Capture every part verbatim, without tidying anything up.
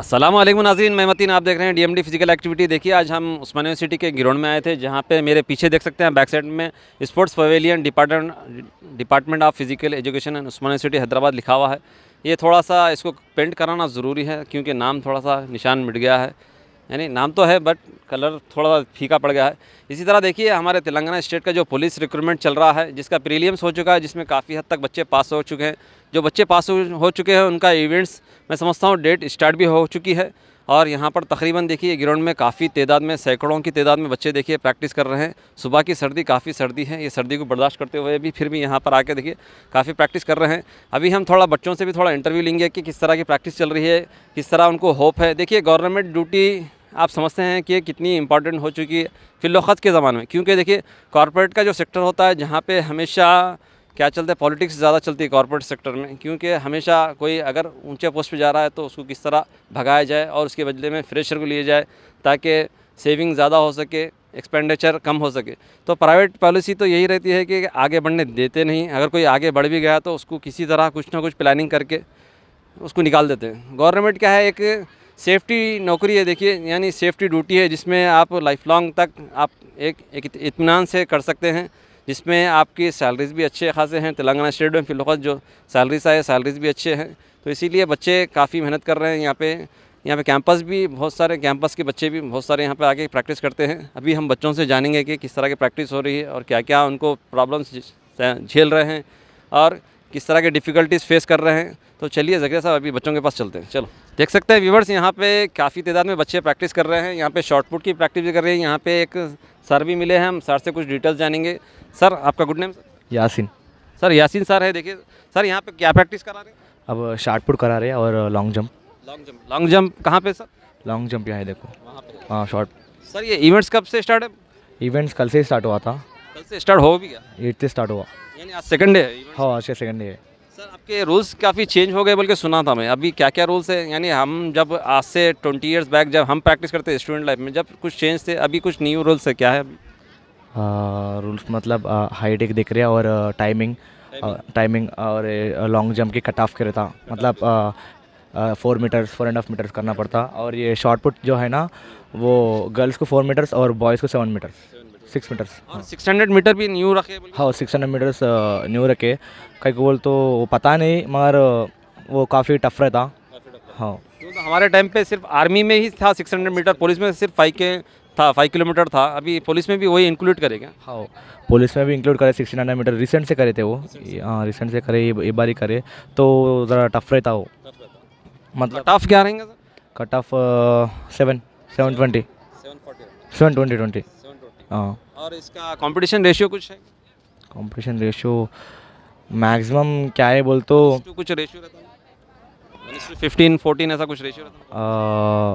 अस्सलाम वालेकुम नाज़रीन, मैं मतीन, आप देख रहे हैं डीएमडी फिजिकल एक्टिविटी। देखिए आज हम उस्मान यूनिवर्सिटी के ग्राउंड में आए थे, जहाँ पे मेरे पीछे देख सकते हैं बैक साइड में sports pavilion department department of physical education and Osman university Hyderabad लिखा हुआ है। ये थोड़ा सा इसको पेंट कराना ज़रूरी है क्योंकि नाम थोड़ा सा निशान मिट गया है, यानी नाम तो है बट कलर थोड़ा फीका पड़ गया है। इसी तरह देखिए हमारे तेलंगाना स्टेट का जो पुलिस रिक्रूटमेंट चल रहा है, जिसका प्रीलियम्स हो चुका है, जिसमें काफ़ी हद तक बच्चे पास हो चुके हैं। जो बच्चे पास हो चुके हैं उनका इवेंट्स मैं समझता हूँ डेट स्टार्ट भी हो चुकी है। और यहाँ पर तकरीबन देखिए ग्राउंड में काफ़ी तादाद में, सैकड़ों की तादाद में बच्चे देखिए प्रैक्टिस कर रहे हैं। सुबह की सर्दी, काफ़ी सर्दी है, ये सर्दी को बर्दाश्त करते हुए भी फिर भी यहाँ पर आके देखिए काफ़ी प्रैक्टिस कर रहे हैं। अभी हम थोड़ा बच्चों से भी थोड़ा इंटरव्यू लेंगे कि किस तरह की प्रैक्टिस चल रही है, किस तरह उनको होप है। देखिए गवर्नमेंट ड्यूटी आप समझते हैं कि कितनी इंपॉर्टेंट हो चुकी है फिलवक्त के ज़माने में, क्योंकि देखिए कॉर्पोरेट का जो सेक्टर होता है, जहाँ पे हमेशा क्या चलता है, पॉलिटिक्स ज़्यादा चलती है कॉर्पोरेट सेक्टर में। क्योंकि हमेशा कोई अगर ऊंचे पोस्ट पे जा रहा है तो उसको किस तरह भगाया जाए और उसके बदले में फ्रेशर को लिए जाए ताकि सेविंग ज़्यादा हो सके, एक्सपेंडिचर कम हो सके। तो प्राइवेट पॉलिसी तो यही रहती है कि आगे बढ़ने देते नहीं। अगर कोई आगे बढ़ भी गया तो उसको किसी तरह कुछ ना कुछ प्लानिंग करके उसको निकाल देते हैं। गवर्नमेंट क्या है, एक सेफ्टी नौकरी है देखिए, यानी सेफ्टी ड्यूटी है, जिसमें आप लाइफ लॉन्ग तक आप एक एक इत्मीनान से कर सकते हैं, जिसमें आपकी सैलरीज़ भी अच्छे खासे हैं। तेलंगाना स्टेट में फिलहाल जो सैलरीज है, सैलरीज़ भी अच्छे हैं। तो इसीलिए बच्चे काफ़ी मेहनत कर रहे हैं। यहाँ पे यहाँ पे कैंपस भी बहुत सारे, कैंपस के बच्चे भी बहुत सारे यहाँ पे आके प्रैक्टिस करते हैं। अभी हम बच्चों से जानेंगे कि किस तरह की प्रैक्टिस हो रही है और क्या क्या उनको प्रॉब्लम्स झेल रहे हैं और किस तरह के डिफ़िकल्टीज़ फेस कर रहे हैं। तो चलिए ज़कीर साहब अभी बच्चों के पास चलते हैं। चलो, देख सकते हैं व्यूवर्स, यहाँ पे काफ़ी तादाद में बच्चे प्रैक्टिस कर रहे हैं। यहाँ पे शॉर्ट पुट की प्रैक्टिस भी कर रहे हैं। यहाँ पे एक सर भी मिले हैं, हम सर से कुछ डिटेल्स जानेंगे। सर आपका good name? Sir Yasin. Sir Yasin sir है। देखिए सर, यहाँ पे क्या प्रैक्टिस करा रहे हैं? अब शॉर्ट पुट करा रहे हैं और long jump. Long jump. Long jump कहाँ पे सर? लॉन्ग जंप यहाँ है, देखो वहाँ पे। हाँ शॉर्ट। सर ये इवेंट्स कब से स्टार्ट है? इवेंट्स कल से स्टार्ट हुआ था। कल से स्टार्ट हो भी गया? एट से स्टार्ट हुआ। यानी आज सेकंड डे है? हाँ आज का सेकंड डे है। सर आपके रूल्स काफ़ी चेंज हो गए बोल के सुना था मैं। अभी क्या क्या रूल्स है? यानी हम जब आज से ट्वेंटी इयर्स बैक जब हम प्रैक्टिस करते स्टूडेंट लाइफ में, जब कुछ चेंज थे, अभी कुछ न्यू रूल्स है, क्या है अभी? रूल्स मतलब हाइट एक दिख रहा है और टाइमिंग टाइमिंग और लॉन्ग जंप की कट ऑफ करे था, मतलब four meters four and half meters करना पड़ता। और ये शॉर्ट पुट जो है ना, वो गर्ल्स को फोर मीटर्स और बॉयज़ को सेवन मीटर्स सिक्स मीटर्स और सिक्स हंड्रेड मीटर भी न्यू रखे? हाँ सिक्स हंड्रेड मीटर्स न्यू रखे। कई को बोल तो वो पता नहीं, मगर वो काफ़ी टफ रहता। हाँ तो हमारे टाइम पे सिर्फ आर्मी में ही था सिक्स हंड्रेड मीटर, पुलिस में सिर्फ फाइव के था, फाइव किलोमीटर था। अभी पुलिस में भी वही इंक्लूड करेगा? हाँ पुलिस में भी इंक्लूड करे। सिक्सटीन हंड्रेड मीटर रिसेंट से करे थे वो। हाँ रिसेंट से करे, ये बार ही करे तो ज़रा टफ रहता वो। मतलब टफ क्या रहेंगे sir? Cut off seven seven twenty seven twenty twenty हाँ। और इसका कंपटीशन रेशियो कुछ है? कंपटीशन रेशियो मैक्सिमम क्या है बोल तो कुछ रेशियो रहता है? फिफ्टीन फोर्टीन ऐसा कुछ रेशियो रहता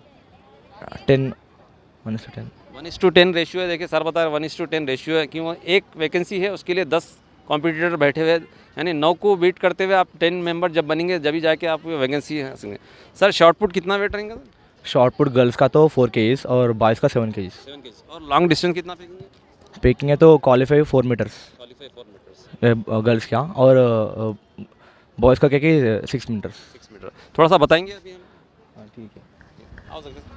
है? Ten one is to ten one is to ten ratio है। देखिए सर बता रहे one is to ten ratio है, क्यों? एक वैकेंसी है, उसके लिए दस कॉम्पिटिटर बैठे हुए, यानी नौ को बीट करते हुए आप टेन मेंबर जब बनेंगे, जब ही जाके आप वैकेंसी है। सर शॉर्ट पुट कितना वेट रहेंगे? शॉर्ट पुट गर्ल्स का तो फोर के जीज और बॉयज़ का सेवन के जीज। सेवन के जीज। और लॉन्ग डिस्टेंस कितना फेंकेंगे? फेंकिंग है तो qualify four meters qualify four meters girls क्या, और बॉयज़ का क्या कि सिक्स मीटर्स सिक्स मीटर। थोड़ा सा बताएंगे अभी हम? हाँ ठीक है, आओ सकते।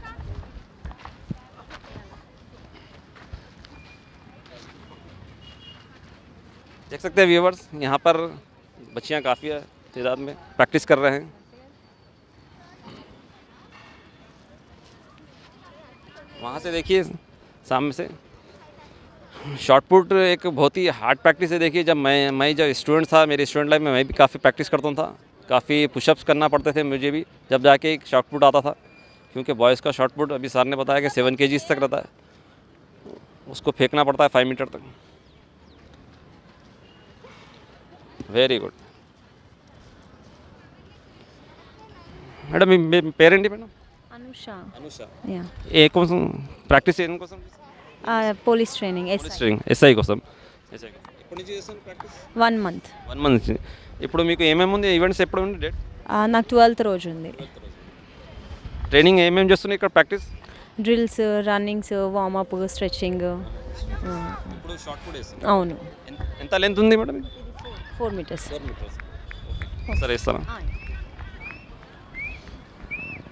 देख सकते हैं व्यूवर्स, यहाँ पर बच्चियाँ काफ़ी तादाद में प्रैक्टिस कर रहे हैं। वहाँ से देखिए सामने से शॉर्ट पुट एक बहुत ही हार्ड प्रैक्टिस है। देखिए जब मैं मैं जब स्टूडेंट था, मेरी स्टूडेंट लाइफ में मैं भी काफ़ी प्रैक्टिस करता था। काफ़ी पुशअप्स करना पड़ते थे मुझे भी जब जाके एक शॉर्ट पुट आता था, क्योंकि बॉयज़ का शॉर्ट पुट अभी सर ने बताया कि सेवन के जीज तक रहता है, उसको फेंकना पड़ता है फाइव मीटर तक। Very good madam. Parent madam Anusha. Anusha या ఏ కోసం ప్రాక్టీస్ చేయడం కోసం? Police training police training SI కోసం. ఎస్ఐ ఎప్పటి నుంచి చేస్తాను practice? One month. One month నుంచి. ఇప్పుడు మీకు ఏమేమి ఉంది ఈవెంట్స్? ఎప్పుడు ఉంది డేట్? నాకు ట్వెల్త్ రోజు ఉంది. ట్రైనింగ్ ఏమేమి చేస్తున్నాయి ఇక్కడ practice? Drills, runnings, warm up, stretching. ఇప్పుడు షార్ట్ పుట్ వేస్తాను. అవును. ఎంత లెంత్ ఉంది madam? Four meters. Four meters. సరే ఇస్తాను.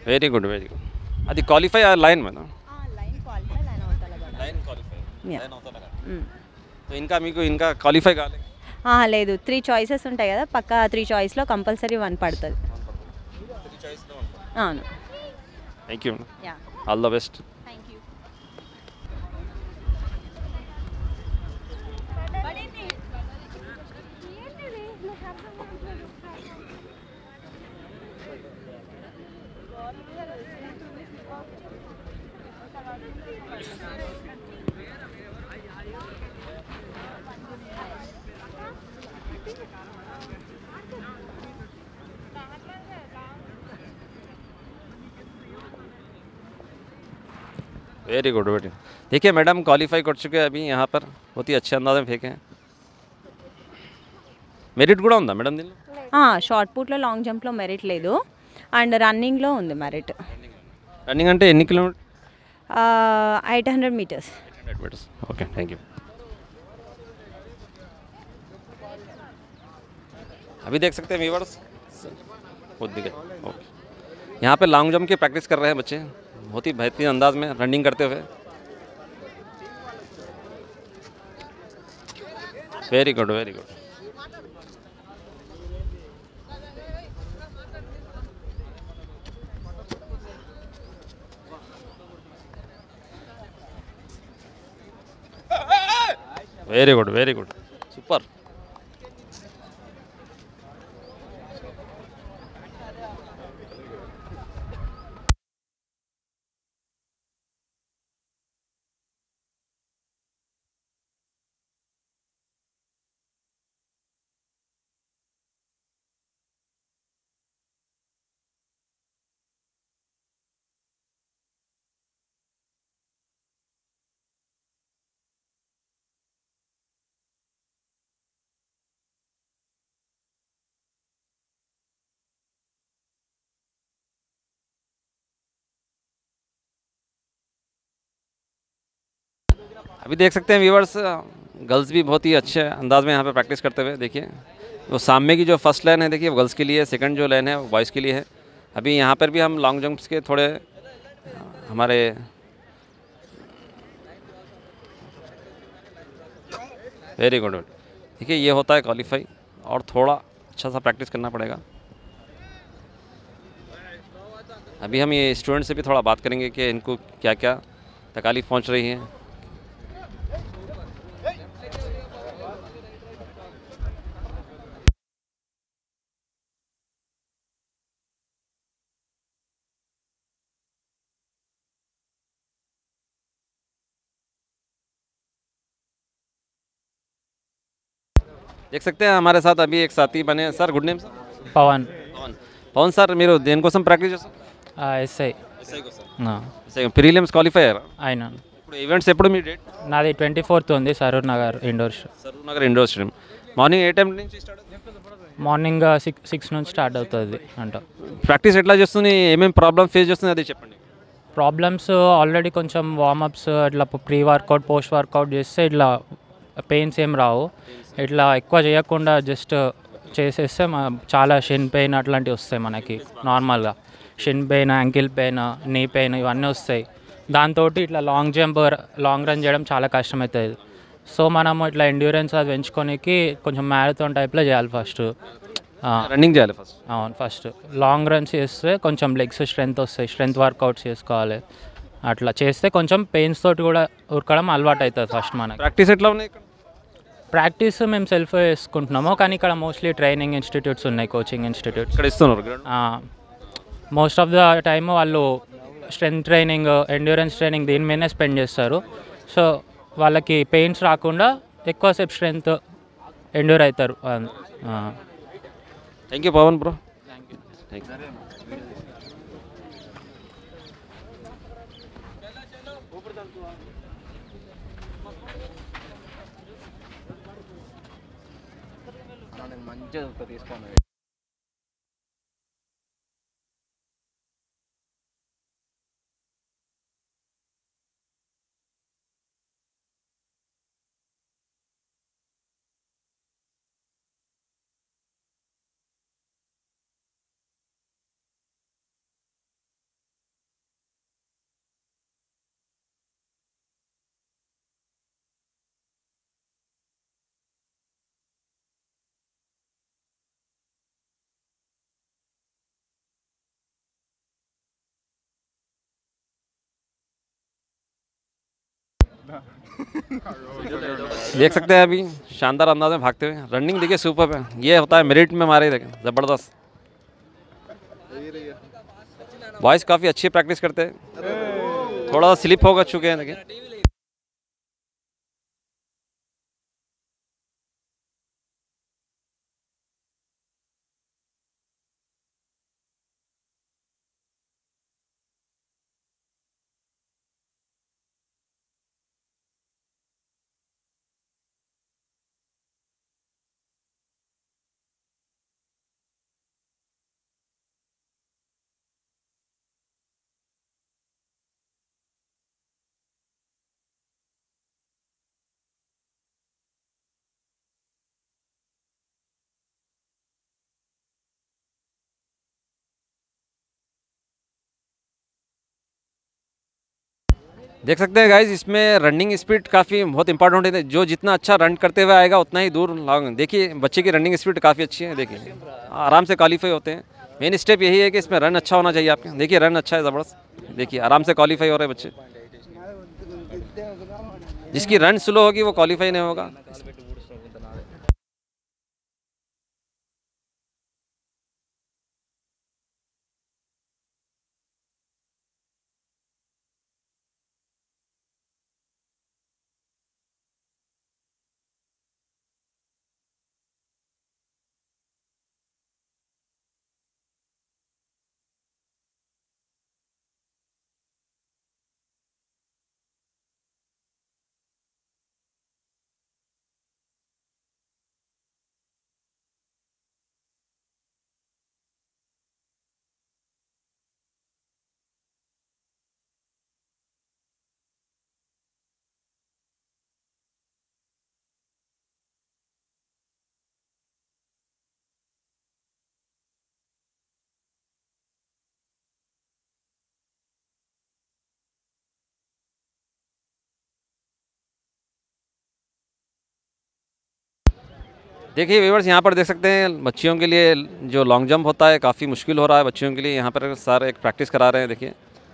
వెరీ గుడ్ వెరీ గుడ్ అది క్వాలిఫై ఆ line madam line qualify line అవుతా లైన్ క్వాలిఫై Yeah. లైన్ అవుతా ఇంకా మీకు ఇంకా క్వాలిఫై కాలేదు లేదు, త్రీ చాయిసెస్ ఉంటాయి కదా, పక్క త్రీ చాయిస్లో కంపల్సరీ వన్ పడుతుంది. అవును. Thank you madam, yeah, all the best. Thank you. Very good very देखिए मैडम क्वालिफाई कर चुके हैं अभी यहाँ पर बहुत ही अच्छे अंदाज में फेंके हैं మెరిట్ కూడా ఉందా మేడం దీనిలో షార్ట్ పుట్లో లాంగ్ జంప్లో మెరిట్ లేదు, అండ్ రన్నింగ్లో ఉంది మెరిట్. రన్నింగ్ అంటే ఎన్ని kilometer eight hundred meters. Hundred meters okay thank you. अभी देख सकते हैं व्यूवर्स बहुत दिखे ओके यहाँ पे लॉन्ग जंप की प्रैक्टिस कर रहे हैं बच्चे बहुत ही बेहतरीन अंदाज में रनिंग करते हुए. Very good very good. Very good very good super. अभी देख सकते हैं व्यूवर्स गर्ल्स भी बहुत ही अच्छे अंदाज में यहाँ पे प्रैक्टिस करते हुए. देखिए वो सामने की जो फर्स्ट लाइन है देखिए वो गर्ल्स के लिए, सेकंड जो लाइन है वो बॉयज़ के लिए है. अभी यहाँ पर भी हम लॉन्ग जंप्स के थोड़े हमारे वेरी गुड. देखिए ये होता है क्वालिफाई और थोड़ा अच्छा सा प्रैक्टिस करना पड़ेगा. अभी हम ये स्टूडेंट से भी थोड़ा बात करेंगे कि इनको क्या क्या तकलीफ पहुँच रही है. देख सकते हैं हमारे साथ अभी एक साथी बने हैं. Sir good name sir. Pavan Pavan Pavan sir మీరు దేనికోసం ప్రాక్టీస్ చేస్తారు? ఎస్ఐ ఎస్ఐ కోసం. నా, ఎస్ఐ ప్రీలిమ్స్ క్వాలిఫై అయ్యారా? ఆయన ఇప్పుడు ఈవెంట్స్ ఎప్పుడు మీ డేట్? నాది ట్వంటీ ఫోర్త్ ఉంది Saroor Nagar indoor Saroor Nagar indoor stadium. Morning ఏ టైం నుంచి స్టార్ట్ అవుతుంది? మార్నింగ్ సిక్స్ సిక్స్ నుంచి స్టార్ట్ అవుతుంది అంట. ప్రాక్టీస్ ఎట్లా చేస్తుంది, ఏమేమి ప్రాబ్లమ్ ఫేస్ చేస్తుంది అది చెప్పండి. ప్రాబ్లమ్స్ ఆల్రెడీ కొంచెం వార్మప్స్ ఇట్లా ప్రీ వర్కౌట్ పోస్ట్ వర్కౌట్ చేస్తే ఇట్లా పెయిన్స్ ఏం రావు. ఇట్లా ఎక్కువ చేయకుండా జస్ట్ చేసేస్తే మా చాలా షిన్ పెయిన్ అట్లాంటివి వస్తాయి మనకి నార్మల్గా. Shin pain, ankle pain, knee pain ఇవన్నీ వస్తాయి. దాంతో ఇట్లా లాంగ్ జంప్ లాంగ్ రన్ చేయడం చాలా కష్టమవుతుంది. సో మనం ఇట్లా ఎండ్యూరెన్స్ అది పెంచుకోనికి కొంచెం మ్యారథాన్ టైప్లో చేయాలి ఫస్ట్. రన్నింగ్ చేయాలి ఫస్ట్. అవును, ఫస్ట్ లాంగ్ రన్స్ చేస్తే కొంచెం లెగ్స్ స్ట్రెంత్ వస్తాయి, స్ట్రెంత్ వర్కౌట్స్ చేసుకోవాలి. అట్లా చేస్తే కొంచెం పెయిన్స్ తోటి కూడా ఉరకడం అలవాటు అవుతుంది ఫస్ట్ మనకి. ప్రాక్టీస్ ఎట్లా ఉన్నాయి ఇక్కడ? ప్రాక్టీస్ మేము సెల్ఫ్ చేసుకుంటున్నాము, కానీ ఇక్కడ మోస్ట్లీ ట్రైనింగ్ ఇన్స్టిట్యూట్స్ ఉన్నాయి, కోచింగ్ ఇన్స్టిట్యూట్స్. ఇక్కడ ఇస్తున్నారు మోస్ట్ ఆఫ్ ద టైమ్ వాళ్ళు స్ట్రెంత్ ట్రైనింగ్, ఎండ్యూరెన్స్ ట్రైనింగ్ దీని మీదనే స్పెండ్ చేస్తారు. సో వాళ్ళకి పెయిన్స్ రాకుండా ఎక్కువసేపు స్ట్రెంత్ ఎండ్యూర్ అవుతారు. Thank you Pavan bro. Thank you. మంచిగా తీసుకోండి. देख सकते हैं अभी शानदार अंदाज में भागते हुए रनिंग देखिए सुपर है। ये होता है मेरिट में मारे देखें ज़बरदस्त। बॉयज़ काफ़ी अच्छी प्रैक्टिस करते हैं, थोड़ा सा स्लिप होगा चुके हैं देखिए। देख सकते हैं गाइज इसमें रनिंग स्पीड काफ़ी बहुत इंपॉर्टेंट है। जो जितना अच्छा रन करते हुए आएगा उतना ही दूर लॉन्ग। देखिए बच्चे की रनिंग स्पीड काफ़ी अच्छी है, देखिए आराम से क्वालिफाई होते हैं। मेन स्टेप यही है कि इसमें रन अच्छा होना चाहिए आपके। देखिए रन अच्छा है ज़बरदस्त, देखिए आराम से क्वालिफाई हो रहे हैं बच्चे। जिसकी रन स्लो होगी वो क्वालिफाई नहीं होगा। देखिए व्यूअर्स यहाँ पर देख सकते हैं बच्चियों के लिए जो लॉन्ग जंप होता है काफ़ी मुश्किल हो रहा है बच्चियों के लिए। यहाँ पर सर एक प्रैक्टिस करा रहे हैं, देखिए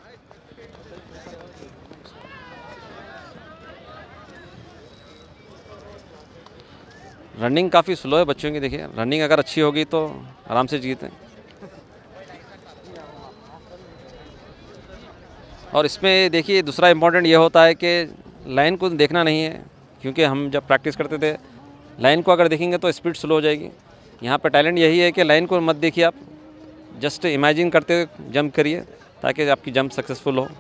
रनिंग काफ़ी स्लो है बच्चों की। देखिए रनिंग अगर अच्छी होगी तो आराम से जीते। और इसमें देखिए दूसरा इम्पोर्टेंट ये होता है कि लाइन को देखना नहीं है, क्योंकि हम जब प्रैक्टिस करते थे लाइन को अगर देखेंगे तो स्पीड स्लो हो जाएगी। यहाँ पर टैलेंट यही है कि लाइन को मत देखिए, आप जस्ट इमेजिन करते हुए जंप करिए ताकि आपकी जंप सक्सेसफुल हो।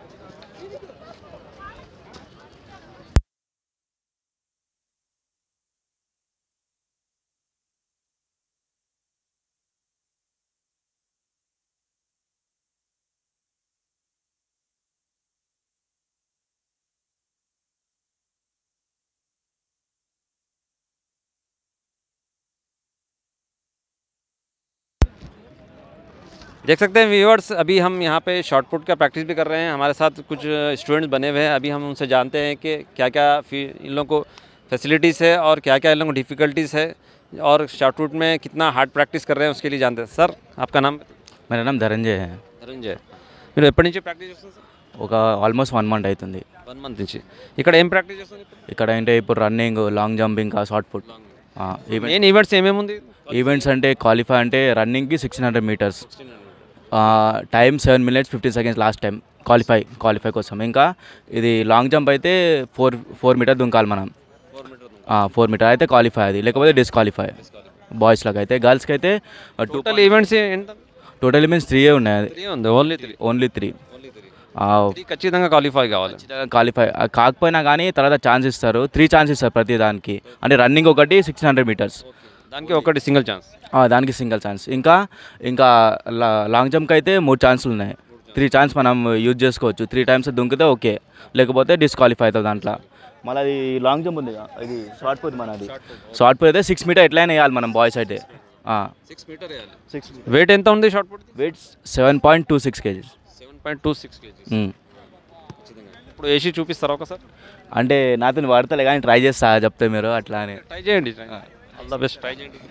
देख सकते हैं व्यूअर्स अभी हम यहाँ पे शॉर्ट पुट का प्रैक्टिस भी कर रहे हैं। हमारे साथ कुछ स्टूडेंट्स बने हुए हैं, अभी हम उनसे जानते हैं कि क्या क्या इन लोगों को फैसिलिटीज़ है और क्या क्या इन लोगों को डिफ़िकल्टीज़ है और शॉर्ट पुट में कितना हार्ड प्रैक्टिस कर रहे हैं उसके लिए जानते हैं। सर आपका नाम? मेरा नाम ధనంజయ్ है। ధనంజయ్ మీరు ఎప్పటి నుంచి ప్రాక్టీస్ చేస్తున్నారు సార్? ఒక ఆల్మోస్ట్ వన్ మంత్ అవుతుంది। వన్ మంత్ నుంచి ఇక్కడ ఏం ప్రాక్టీస్ చేస్తున్నారు? ఇక్కడ అంటే ఇప్పుడు రన్నింగ్, లాంగ్ జంప్, ఇంకా షార్ట్ పుట్। మెయిన్ ఈవెంట్స్ ఏమేమి ఉంది? ఈవెంట్స్ అంటే క్వాలిఫై అంటే రన్నింగ్కి sixteen hundred meters time seven minutes fifteen seconds last time qualify qualify కోసం। ఇంకా ఇది లాంగ్ జంప్ అయితే ఫోర్ ఫోర్ మీటర్ దుంకాలి మనం, ఫోర్ మీటర్ అయితే క్వాలిఫై, అది లేకపోతే డిస్క్వాలిఫై బాయ్స్లకు అయితే। గర్ల్స్కి అయితే total events total events three ఉన్నాయి, ఓన్లీ త్రీ ఓన్లీ త్రీ ఖచ్చితంగా క్వాలిఫై కావాలి। క్వాలిఫై కాకపోయినా కానీ తర్వాత ఛాన్స్ ఇస్తారు, త్రీ ఛాన్స్ ఇస్తారు ప్రతి దానికి। అంటే రన్నింగ్ ఒకటి సిక్స్టీన్ హండ్రెడ్ మీటర్స్ దానికి ఒకటి సింగిల్ ఛాన్స్, దానికి సింగిల్ ఛాన్స్। ఇంకా ఇంకా లాంగ్ జంప్కి అయితే మూడు ఛాన్సులు ఉన్నాయి, త్రీ ఛాన్స్ మనం యూజ్ చేసుకోవచ్చు। త్రీ టైమ్స్ దుంకితే ఓకే, లేకపోతే డిస్క్వాలిఫై అవుతుంది దాంట్లో। మళ్ళీ అది లాంగ్ జంప్ ఉంది, ఇది షార్ట్ పుట్ మనది। షార్ట్ పుట్ అయితే సిక్స్ మీటర్ ఎట్లయినా వేయాలి మనం బాయ్స్ అయితే। సిక్స్ మీటర్ వేయాలి। సిక్స్ వెయిట్ ఎంత ఉంది short put? Weight seven point two six kgs seven point two six kgs ఇప్పుడు వేసి చూపిస్తారా ఒకసారి? అంటే నాతో వాడతలే కానీ ట్రై చేస్తా చెప్తే మీరు అట్లా అని। ట్రై చేయండి, ఆల్ ద బెస్ట్, ట్రై చేయండి।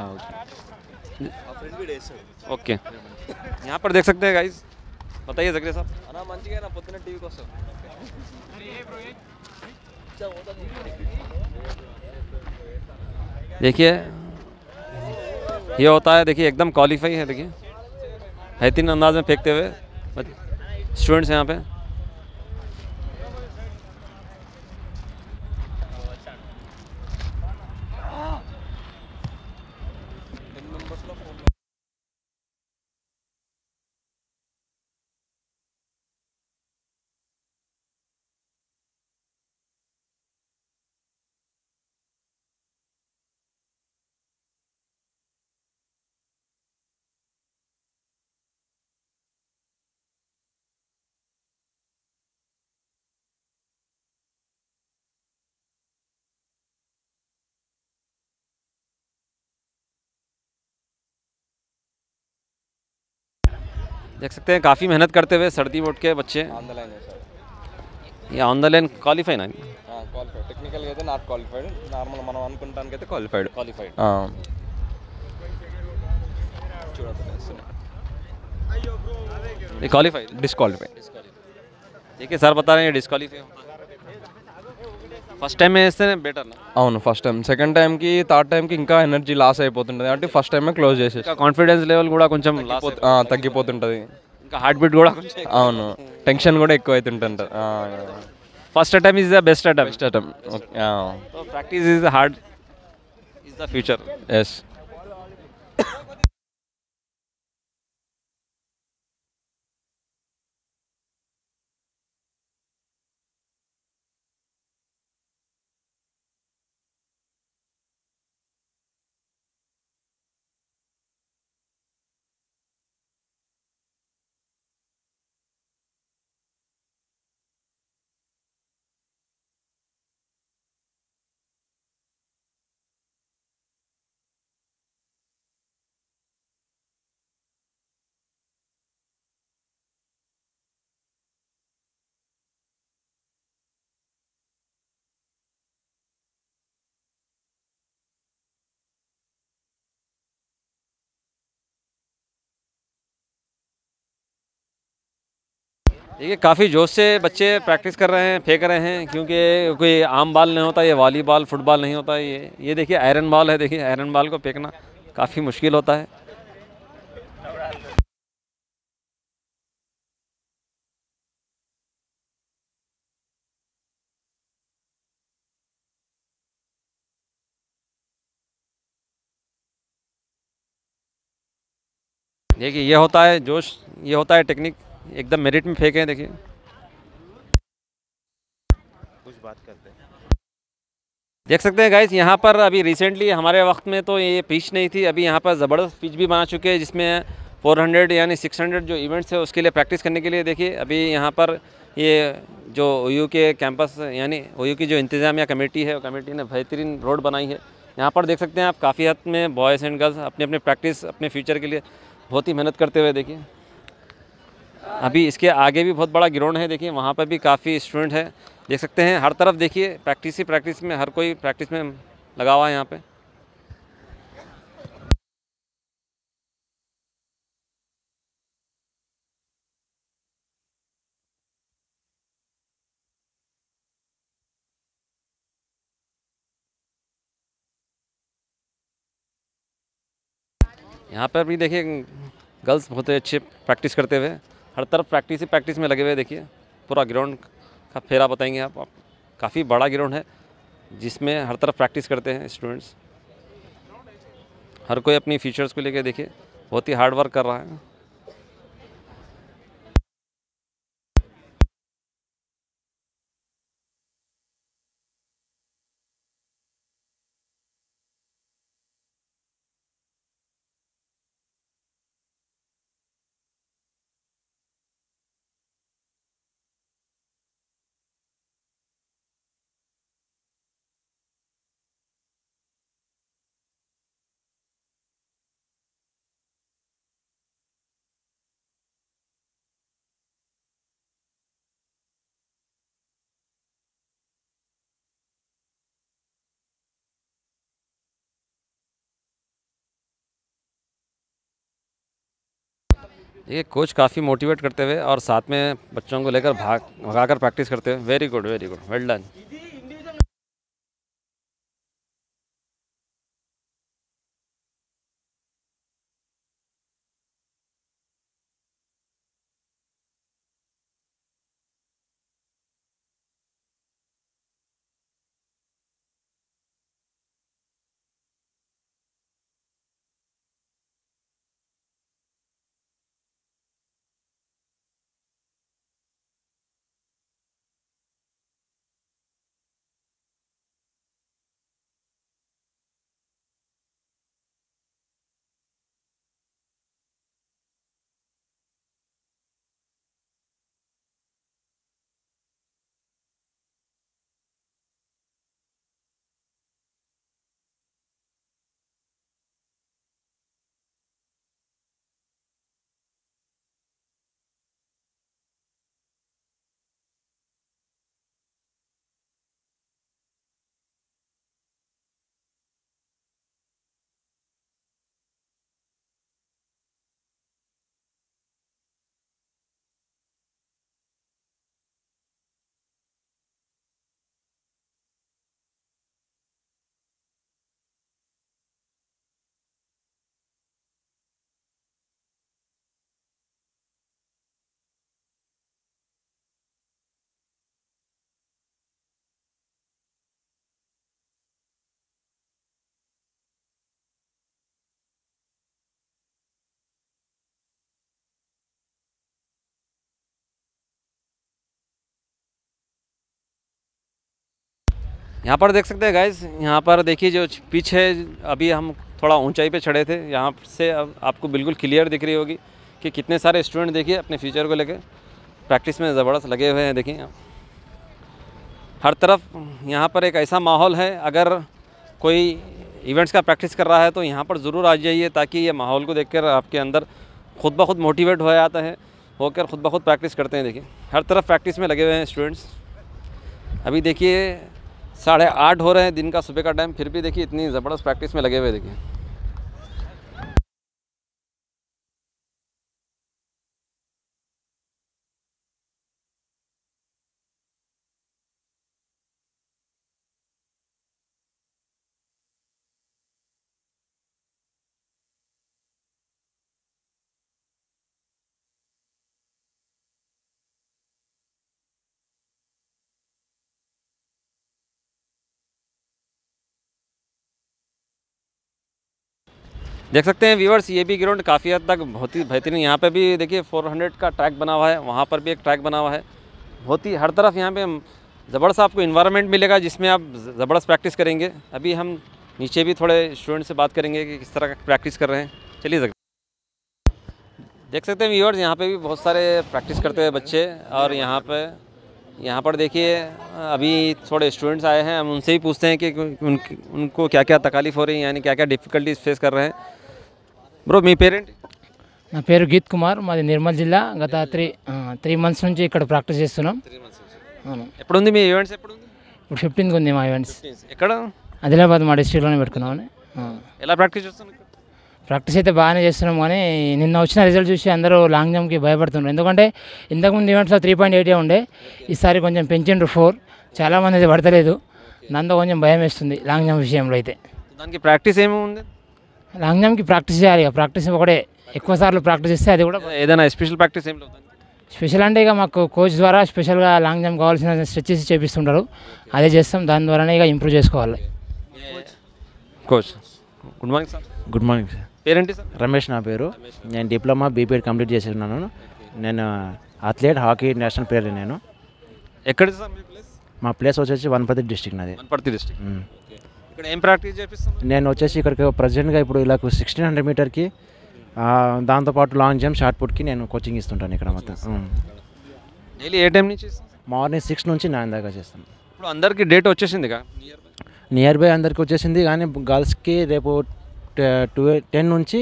ओके यहाँ पर देख सकते हैं गाइस, बताइए जकरिया साहब। అన్నా మంచిగా పొద్దున్న టీవీకి వస్తాం। देखिए ये होता है, देखिए एकदम क्वालिफाई है, देखिए बेहतरीन अंदाज में फेंकते हुए स्टूडेंट्स यहाँ पे। देख सकते हैं काफ़ी मेहनत करते हुए सर्दी बोर्ड के बच्चे ఆన్ ద లైన్ సార్. ये ऑन द लाइन क्वालिफाई ना క్వాలిఫైడ్, టెక్నికల్గా అయితే నాట్ క్వాలిఫైడ్, నార్మల్ మనం అనుకుంటానికి అయితే క్వాలిఫైడ్. क्वालिफाइड ये क्वालिफाइड డిస్క్వాలిఫైడ్. देखिए सर बता रहे हैं डिस्क्वालीफाई होता है फर्स्ट टाइम में इससे बेटर ना అవును, ఫస్ట్ టైం. సెకండ్ టైంకి థర్డ్ టైంకి ఇంకా ఎనర్జీ లాస్ అయిపోతుంటుంది కాబట్టి ఫస్ట్ టైమే క్లోజ్ చేసేసి ఇంకా కాన్ఫిడెన్స్ లెవెల్ కూడా కొంచెం లాస్ తగ్గిపోతుంటుంది. ఇంకా హార్ట్ బీట్ కూడా కొంచెం అవును, టెన్షన్ కూడా ఎక్కువ అవుతుంటుంది. First attempt is the best attempt best attempt. तो practice is hard is the future yes. देखिए काफ़ी जोश से बच्चे प्रैक्टिस कर रहे हैं, फेंक रहे हैं, क्योंकि कोई आम बॉल नहीं होता, ये वॉलीबॉल फुटबॉल नहीं होता, ये ये देखिए आयरन बॉल है। देखिए आयरन बॉल को फेंकना काफ़ी मुश्किल होता है। देखिए ये होता है जोश, ये होता है टेक्निक, एकदम मेरिट में फेंके हैं। देखिए कुछ बात करते हैं। देख सकते हैं गाइस, यहाँ पर अभी रिसेंटली हमारे वक्त में तो ये पिच नहीं थी, अभी यहाँ पर ज़बरदस्त पिच भी बना चुके हैं, जिसमें चार सौ यानी छह सौ जो इवेंट्स है उसके लिए प्रैक्टिस करने के लिए। देखिए अभी यहाँ पर ये जो ओयू के कैंपस यानी ओयू की जो इंतज़ामिया कमेटी है, वो कमेटी ने बेहतरीन रोड बनाई है। यहाँ पर देख सकते हैं आप काफ़ी हद में बॉयज़ एंड गर्ल्स अपने अपने प्रैक्टिस अपने फ्यूचर के लिए बहुत ही मेहनत करते हुए। देखिए अभी इसके आगे भी बहुत बड़ा ग्राउंड है, देखिए वहाँ पर भी काफ़ी स्टूडेंट है, देख सकते हैं हर तरफ। देखिए प्रैक्टिस ही प्रैक्टिस में, हर कोई प्रैक्टिस में लगा हुआ है यहाँ पे। यहाँ पर भी देखिए गर्ल्स बहुत अच्छे प्रैक्टिस करते हुए, हर तरफ प्रैक्टिस ही प्रैक्टिस में लगे हुए। देखिए पूरा ग्राउंड का फेरा बताएंगे आप, आप काफ़ी बड़ा ग्राउंड है जिसमें हर तरफ प्रैक्टिस करते हैं स्टूडेंट्स। हर कोई अपनी फीचर्स को लेके देखिए बहुत ही हार्ड वर्क कर रहा है। ये कोच काफ़ी मोटिवेट करते हुए और साथ में बच्चों को लेकर भाग भगाकर प्रैक्टिस करते हुए। Very good, very good, well done. यहाँ पर देख सकते हैं गाइस, यहाँ पर देखिए जो पिच है, अभी हम थोड़ा ऊंचाई पे चढ़े थे, यहाँ से अब आपको बिल्कुल क्लियर दिख रही होगी कि कितने सारे स्टूडेंट देखिए अपने फ्यूचर को लेकर प्रैक्टिस में ज़बरदस्त लगे हुए हैं। देखिए हर तरफ यहाँ पर एक ऐसा माहौल है, अगर कोई इवेंट्स का प्रैक्टिस कर रहा है तो यहाँ पर ज़रूर आ जाइए, ताकि ये माहौल को देखकर आपके अंदर खुद ब खुद मोटिवेट हो जाता है, होकर खुद ब खुद प्रैक्टिस करते हैं। देखिए हर तरफ प्रैक्टिस में लगे हुए हैं स्टूडेंट्स। अभी देखिए साढ़े आठ हो रहे हैं दिन का, सुबह का टाइम, फिर भी देखिए इतनी ज़बरदस्त प्रैक्टिस में लगे हुए। देखिए देख सकते हैं व्यूअर्स, ये भी ग्राउंड काफ़ी हद तक बहुत ही बेहतरीन। यहाँ पे भी देखिए चार सौ का ट्रैक बना हुआ है, वहाँ पर भी एक ट्रैक बना हुआ है। बहुत ही हर तरफ यहाँ पे ज़बरदस्त आपको इन्वायरमेंट मिलेगा, जिसमें आप ज़बरदस्त प्रैक्टिस करेंगे। अभी हम नीचे भी थोड़े स्टूडेंट से बात करेंगे कि किस तरह का प्रैक्टिस कर रहे हैं। चलिए सकते देख सकते हैं व्यूअर्स, यहाँ पे भी बहुत सारे प्रैक्टिस करते हैं बच्चे। और यहाँ पे यहाँ पर देखिए अभी थोड़े स्टूडेंट्स आए हैं, हम उनसे ही पूछते हैं कि उन, उनको क्या क्या तकलीफ़ हो रही है, यानी क्या क्या डिफ़िकल्टीज फेस कर रहे हैं। బ్రో మీ పేరేంటి? నా పేరు గీత్ కుమార్, మాది నిర్మల్ జిల్లా. గత త్రీ త్రీ మంత్స్ నుంచి ఇక్కడ ప్రాక్టీస్ చేస్తున్నాం. అవును. ఎప్పుడు ఉంది మీ ఈవెంట్స్? ఎప్పుడు ఉంది? ఇప్పుడు ఫిఫ్టీన్త్ ఉంది మా ఈవెంట్స్. ఎక్కడ? ఆదిలాబాద్ మా డిస్ట్రిక్ట్లోనే పెట్టుకున్నామని. ఎలా ప్రాక్టీస్ చేస్తున్నారు? ప్రాక్టీస్ అయితే బాగానే చేస్తున్నాం, కానీ నిన్న వచ్చిన రిజల్ట్ చూసి అందరూ లాంగ్ జంప్కి భయపడుతున్నారు. ఎందుకంటే ఇంతకుముందు ఈవెంట్స్లో త్రీ పాయింట్ ఎయిటే ఉండే, ఈసారి కొంచెం పెంచిండ్రు ఫోర్. చాలామంది అయితే పడతలేదు, దాంతో కొంచెం భయం వేస్తుంది లాంగ్ జంప్ విషయంలో. అయితే దానికి ప్రాక్టీస్ ఏమి ఉంది? లాంగ్ జంప్కి ప్రాక్టీస్ చేయాలి. ప్రాక్టీస్ ఒకటే, ఎక్కువ సార్లు ప్రాక్టీస్ చేస్తే అది కూడా. ఏదైనా స్పెషల్ ప్రాక్టీస్ ఏం లేదు? స్పెషల్ అంటే ఇక మాకు కోచ్ ద్వారా స్పెషల్గా లాంగ్ జంప్ కావాల్సిన స్ట్రెచెస్ చేపిస్తుంటారు, అదే చేస్తాం. దాని ద్వారానే ఇక ఇంప్రూవ్ చేసుకోవాలి. Coach good morning sir. Good morning sir. పేరేంటి సార్? రమేష్ నా పేరు. నేను డిప్లొమా బీపీఎడ్ కంప్లీట్ చేసి ఉన్నాను. నేను అథ్లెట్, హాకీ నేషనల్ ప్లేయర్. నేను ఎక్కడ సార్ మీ ప్లేస్? మా ప్లేస్ వచ్చేసి వనపర్తి డిస్టిక్ నాది. వనపర్తి డిస్టిక్. ఇక్కడ ఏం ప్రాక్టీస్ చేపిస్తున్నారు? నేను వచ్చేసి ఇక్కడికి ప్రజెంట్గా ఇప్పుడు ఇలా సిక్స్టీన్ హండ్రెడ్ మీటర్కి, దాంతోపాటు లాంగ్ జంప్, షార్ట్ పుట్కి నేను కోచింగ్ ఇస్తుంటాను ఇక్కడ మొత్తం. డైలీ ఏ టైం నుంచి? మార్నింగ్ సిక్స్ నుంచి నైన్ దాకా చేస్తాను. ఇప్పుడు అందరికీ డేట్ వచ్చేసింది కదా, నియర్ బై అందరికి వచ్చేసింది. కానీ గర్ల్స్కి రేపు టూ టెన్ నుంచి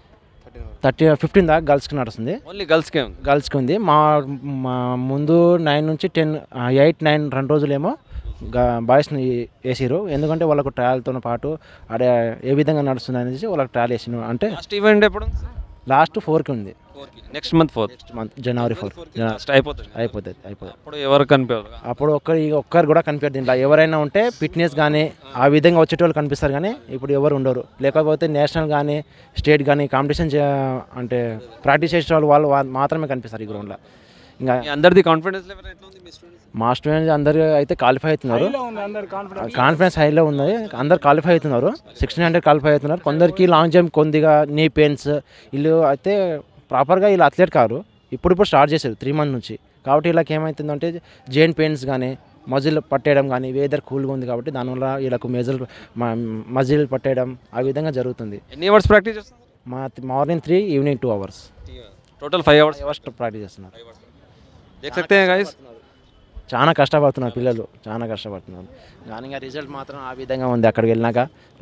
థర్టీ ఫిఫ్టీన్ దాకా గర్ల్స్కి నడుస్తుంది. ఓన్లీ గర్ల్స్కే ఉంది? గర్ల్స్కి ఉంది. మా మా ముందు నైన్ నుంచి టెన్ ఎయిట్ నైన్ రెండు రోజులేమో బాయ్స్ని వేసిరు. ఎందుకంటే వాళ్ళకు ట్రయల్తో పాటు అదే ఏ విధంగా నడుస్తుంది అనేసి వాళ్ళకి ట్రయల్ వేసిన. అంటే లాస్ట్ ఈవెంట్ ఎప్పుడు? లాస్ట్ ఫోర్కి ఉంది. Next month four next month జనవరి ఫోర్ అయిపోతుంది. అయిపోతుంది అయిపోతుంది అప్పుడు ఎవరు కనిపించారు? అప్పుడు ఒక్కరు ఒక్కరు కూడా కనిపించారు. దీంట్లో ఎవరైనా ఉంటే ఫిట్నెస్ కానీ ఆ విధంగా వచ్చేటోళ్ళు కనిపిస్తారు, కానీ ఇప్పుడు ఎవరు ఉండరు. లేకపోతే నేషనల్ కానీ స్టేట్ కానీ కాంపిటీషన్ అంటే ప్రాక్టీస్ చేసే వాళ్ళు వాళ్ళు మాత్రమే కనిపిస్తారు ఈ గ్రౌండ్లో. ఇంకా అందరిది కాన్ఫిడెన్స్ లెవెల్ ఎట్లా ఉంది మీ స్టూడెంట్స్? మా స్టూడెంట్స్ అందరూ అయితే క్వాలిఫై అవుతున్నారు. కాన్ఫిడెన్స్ హైలో ఉంది, అందరు క్వాలిఫై అవుతున్నారు. సిక్స్టీన్ హండ్రెడ్ క్వాలిఫై అవుతున్నారు. కొందరికి లాంగ్ జంప్ కొద్దిగా నీ పెయిన్స్, వీళ్ళు అయితే ప్రాపర్గా వీళ్ళు అథ్లెట్ కారు, ఇప్పుడు ఇప్పుడు స్టార్ట్ చేశారు త్రీ మంత్ నుంచి. కాబట్టి వీళ్ళకి ఏమవుతుందంటే జెయింట్ పెయిన్స్ కానీ, మజిల్ పట్టేయడం కానీ, వెదర్ కూల్గా ఉంది కాబట్టి దానివల్ల వీళ్ళకు మెజల్ మజిల్ పట్టేయడం ఆ విధంగా జరుగుతుంది. ఎన్ని అవర్స్ ప్రాక్టీస్ చేస్తున్నారు? మా morning three, evening two hours, total five hours hours practice చేస్తున్నారు. देख सकते हैं गाइस, చాలా కష్టపడుతున్నారు పిల్లలు, చాలా కష్టపడుతున్నారు. కానీ ఇంకా రిజల్ట్ మాత్రం ఆ విధంగా ఉంది. అక్కడికి వెళ్ళినాక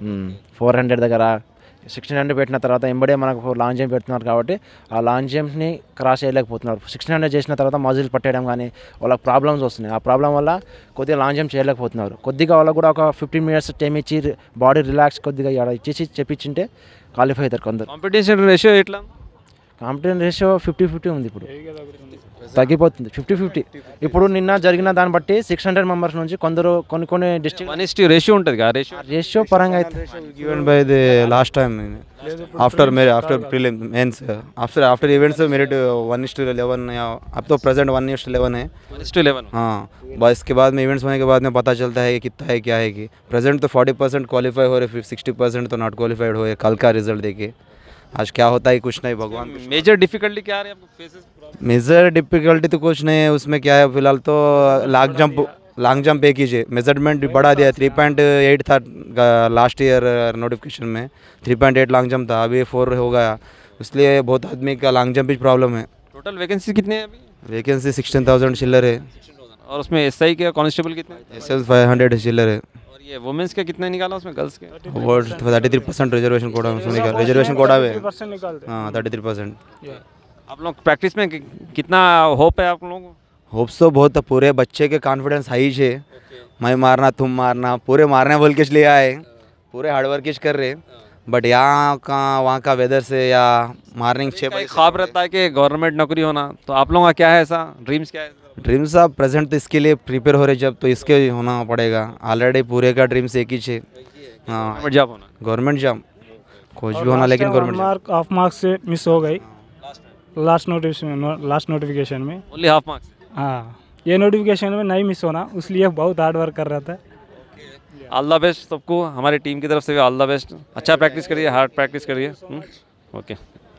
ఫోర్ హండ్రెడ్ దగ్గర సిక్స్టీన్ హండ్రెడ్ పెట్టిన తర్వాత ఎంబడే మనకు లాంగ్ జంప్ పెడుతున్నారు కాబట్టి ఆ లాంగ్ జంప్ని క్రాస్ చేయలేకపోతున్నారు. సిక్స్టీన్ హండ్రెడ్ చేసిన తర్వాత మజిల్ పట్టేయడం కానీ వాళ్ళకి ప్రాబ్లమ్స్ వస్తున్నాయి. ఆ ప్రాబ్లం వల్ల కొద్దిగా లాంగ్ జంప్ చేయలేకపోతున్నారు. కొద్దిగా వాళ్ళకు కూడా ఒక ఫిఫ్టీన్ మినిట్స్ టైం ఇచ్చి బాడీ రిలాక్స్ కొద్దిగా ఇచ్చేసి చెప్పించింటే క్వాలిఫై అవుతారు కొందరు. కాంపిటీషన్ రేషియో ఎట్లా? కాంపిటీషన్ రేషియో ఫిఫ్టీ ఫిఫ్టీ ఉంది, ఇప్పుడు తగ్గిపోతుంది. ఫిఫ్టీ ఫిఫ్టీ ఇప్పుడు నిన్న జరిగిన దాన్ని బట్టి సిక్స్ హండ్రెడ్ మెంబర్స్ నుంచి కొందరు కొన్ని కొన్ని district one is to ratio ఉంటుంది కదా, రేషియో రేషియో పరంగా అయితే given by the last time after merit after prelim means after after events merit one is to eleven अब तो present one is to eleven है वन इस टू इलेवन. हाँ बस इसके बाद में इवेंट्स होने के बाद में पता चलता है कि कितना है क्या है कि प्रेजेंट तो फोर्टी परसेंट क्वालिफाई हो रहे, फिर सिक्सटी परसेंट तो नॉट क्वालिफाइड हो रहे. कल का रिजल्ट देखिए, आज क्या होता है कुछ नहीं, भगवान. मेजर डिफिकल्टी क्या आ रही है आपको फेसेस? मेजर डिफिकल्टी तो कुछ नहीं है उसमें. क्या है फिलहाल तो लॉन्ग जंप लॉन्ग जंप एक ही मेजरमेंट बढ़ा दिया, थ्री पॉइंट एट था लास्ट ईयर नोटिफिकेशन में, three point eight long jump था, अभी फोर हो गया, इसलिए बहुत आदमी का लॉन्ग जंप ही प्रॉब्लम है। टोटल वैकेंसी कितने हैं अभी? वैकेंसी सिक्सटीन थाउजेंड चिल्लर है, और उसमें एस आई के कांस्टेबल कितने हैं? एस एस फाइव हंड्रेड चिल्लर है, और ये वुमेंस के कितने निकाला उसमें, गर्ल्स के? वो thirty three percent reservation quota reservation quota में, हाँ थर्टी थ्री परसेंट। आप लोग प्रैक्टिस में कि- कितना होप है आप लोगों को? होप्स तो बहुत, पूरे बच्चे के कॉन्फिडेंस हाई है, मैं मारना तुम मारना, पूरे मारने बोल के लिए आए, पूरे हार्डवर्क कर रहे, बट यहाँ का वहाँ का वेदर से या मॉर्निंग छः एक ख्वाब रहता है कि गवर्नमेंट नौकरी होना, तो आप लोगों का क्या है ऐसा ड्रीम्स, क्या है? ड्रीम्स आप प्रेजेंट तो इसके लिए प्रिपेयर हो रहे, जब तो इसके होना पड़ेगा, ऑलरेडी पूरे का ड्रीम्स एक ही है, हाँ गवर्नमेंट जॉब होना। गवर्नमेंट जॉब कुछ भी होना, लेकिन गवर्नमेंट मार्क हाफ मार्क्स से मिस हो गई लास्ट नोटिफिकेशन लास्ट नोटिफिकेशन में। Only half marks? हाँ, ये नोटिफिकेशन में नहीं मिस होना, इसलिए बहुत हार्ड वर्क कर रहा था। ऑल द बेस्ट सबको, हमारी टीम की तरफ से भी ऑल द बेस्ट, अच्छा प्रैक्टिस करिए, हार्ड प्रैक्टिस करिए। ओके।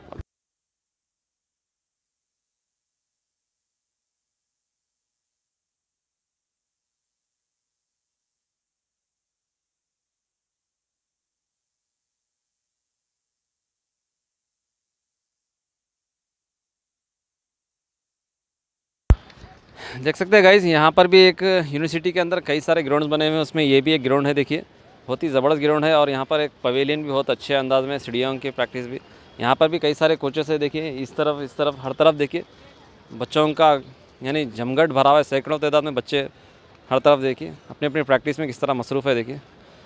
देख सकते हैं गाइस, यहाँ पर भी एक यूनिवर्सिटी के अंदर कई सारे ग्राउंड्स बने हुए हैं, उसमें ये भी एक ग्राउंड है, देखिए बहुत ही ज़बरदस्त ग्राउंड है, और यहाँ पर एक पवेलियन भी बहुत अच्छे अंदाज में, सीढ़ियों की प्रैक्टिस भी, यहाँ पर भी कई सारे कोचेस है, देखिए इस तरफ इस तरफ हर तरफ देखिए बच्चों का यानी जमघट भरा हुआ है, सैकड़ों तादाद में बच्चे हर तरफ देखिए अपनी अपनी प्रैक्टिस में किस तरह मसरूफ़ है। देखिए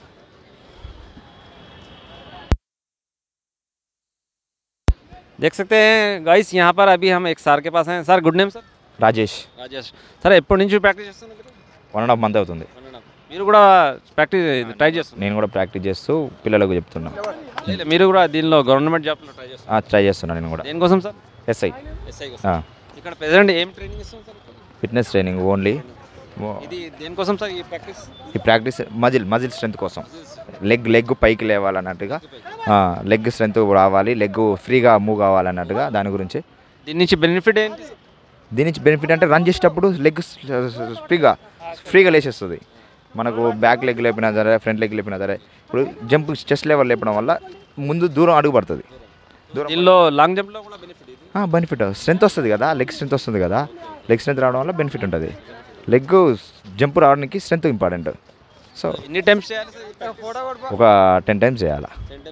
देख सकते हैं गाइस, यहाँ पर अभी हम एक सर के पास हैं। Sir good name sir? Rajesh Rajesh sir ఎప్పటి నుంచి ప్రాక్టీస్ చేస్తున్నారు? వన్ అండ్ హాఫ్ మంత్ అవుతుంది. మీరు కూడా ప్రాక్టీస్ ట్రై చేస్తున్నారు? నేను కూడా ప్రాక్టీస్ చేస్తూ పిల్లలకు చెప్తున్నా. మీరు కూడా దీనిలో గవర్నమెంట్ జాబ్లో ట్రై చేస్తున్నారు? ట్రై చేస్తున్నా నేను కూడా. దేనికోసం సార్? ఎస్ఐ. ఎస్ఐ కోసం. ఇక్కడ ప్రెజెంట్ ఏం ట్రైనింగ్ ఇస్తున్నారు సార్? Fitness training only. ఇది దేనికోసం సార్ ఈ ప్రాక్టీస్? ఈ ప్రాక్టీస్ మజిల్ మజిల్ స్ట్రెంత్ కోసం, లెగ్ లెగ్ పైకి లేవాలన్నట్టుగా, లెగ్ స్ట్రెంత్ రావాలి, లెగ్ ఫ్రీగా మూవ్ కావాలన్నట్టుగా దాని గురించి. దీని నుంచి బెనిఫిట్ ఏంటి? దీని నుంచి బెనిఫిట్ అంటే రన్ చేసేటప్పుడు లెగ్ ఫ్రీగా ఫ్రీగా లేచేస్తుంది మనకు, బ్యాక్ లెగ్ లేపినా సరే ఫ్రంట్ లెగ్ లేపినా సరే. ఇప్పుడు జంప్ చెస్ట్ లెవెల్ లేపడం వల్ల ముందు దూరం అడుగు పడుతుంది. దీనిలో లాంగ్ జంప్లో కూడా బెనిఫిట్ బెనిఫిట్ స్ట్రెంత్ వస్తుంది కదా, లెగ్ స్ట్రెంత్ వస్తుంది కదా, లెగ్ స్ట్రెంత్ రావడం వల్ల బెనిఫిట్ ఉంటుంది. లెగ్ జంప్ రావడానికి స్ట్రెంత్ ఇంపార్టెంట్. సో ఎన్ని టైమ్స్ చేయాలి? ఒక టెన్ టైమ్స్ చేయాలా.